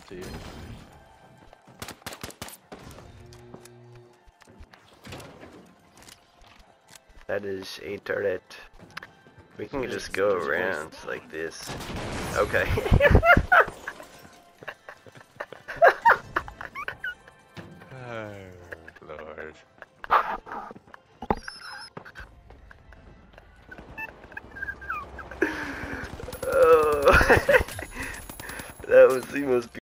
see. That is a turret. We can just go around like this. Okay. Oh, Lord. Oh, that was the most